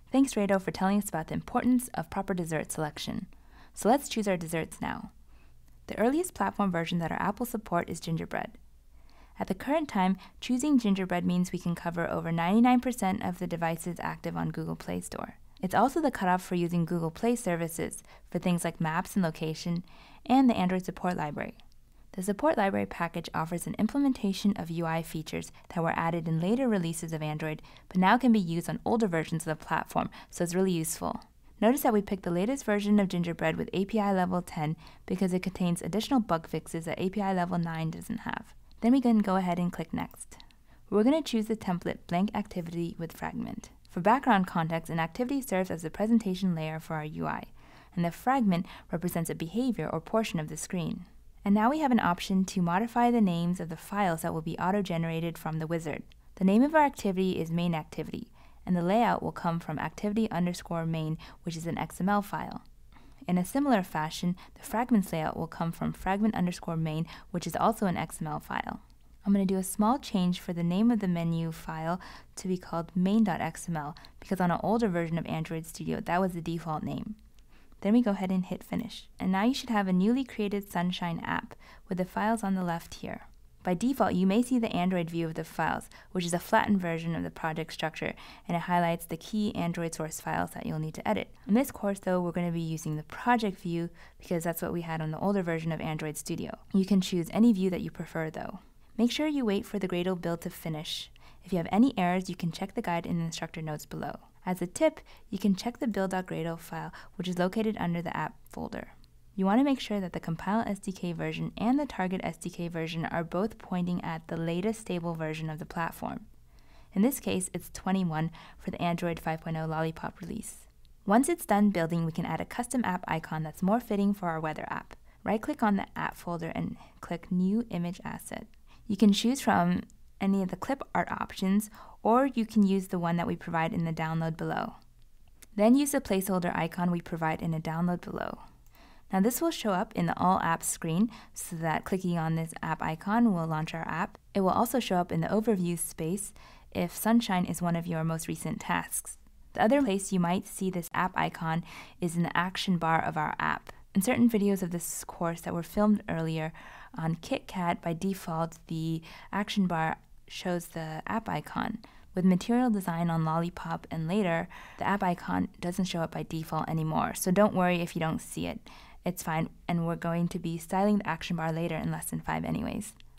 Thanks, Gradle, for telling us about the importance of proper dessert selection. So let's choose our desserts now. The earliest platform version that our app will support is gingerbread. At the current time, choosing gingerbread means we can cover over 99% of the devices active on Google Play Store. It's also the cutoff for using Google Play services for things like maps and location, and the Android support library. The support library package offers an implementation of UI features that were added in later releases of Android, but now can be used on older versions of the platform, so it's really useful. Notice that we picked the latest version of gingerbread with API level 10 because it contains additional bug fixes that API level 9 doesn't have. Then we can go ahead and click Next. We're going to choose the template Blank Activity with Fragment. For background context, an activity serves as the presentation layer for our UI, and the fragment represents a behavior or portion of the screen. And now we have an option to modify the names of the files that will be auto-generated from the wizard. The name of our activity is main activity, and the layout will come from activity_main, which is an XML file. In a similar fashion, the fragments layout will come from fragment_main, which is also an XML file. I'm going to do a small change for the name of the menu file to be called main.xml because on an older version of Android Studio, that was the default name. Then we go ahead and hit Finish. And now you should have a newly created Sunshine app with the files on the left here. By default, you may see the Android view of the files, which is a flattened version of the project structure, and it highlights the key Android source files that you'll need to edit. In this course, though, we're going to be using the project view because that's what we had on the older version of Android Studio. You can choose any view that you prefer, though. Make sure you wait for the Gradle build to finish. If you have any errors, you can check the guide in the instructor notes below. As a tip, you can check the build.gradle file, which is located under the app folder. You want to make sure that the compile SDK version and the target SDK version are both pointing at the latest stable version of the platform. In this case, it's 21 for the Android 5.0 Lollipop release. Once it's done building, we can add a custom app icon that's more fitting for our weather app. Right-click on the app folder and click New Image Asset. You can choose from any of the clip art options, or you can use the one that we provide in the download below. Then use the placeholder icon we provide in the download below. Now this will show up in the All Apps screen, so that clicking on this app icon will launch our app. It will also show up in the Overview space if Sunshine is one of your most recent tasks. The other place you might see this app icon is in the action bar of our app. In certain videos of this course that were filmed earlier on KitKat, by default, the action bar shows the app icon. With material design on Lollipop and later, the app icon doesn't show up by default anymore, so don't worry if you don't see it. It's fine, and we're going to be styling the action bar later in lesson 5 anyways.